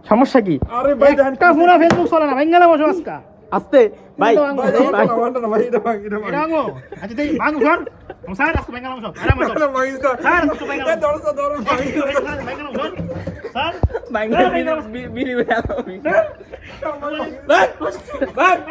সমস্যা কি? আরে ভাই দেখেন একটা ফোনা ফেসবুক চলে না ভাঙ্গালা বসে আজকা আস্তে ভাই ভাই ভাই এটা ভাই এটা ভাঙো আচ্ছা দেই ভাঙো সর স্যার আজকে ভাঙ্গালা বসো আরাম বসো এটা ভাই স্যার আজকে ভাঙ্গালা ধরো ভাই ভাঙ্গালা বসো স্যার ভাঙ্গা বিড়ি ভাই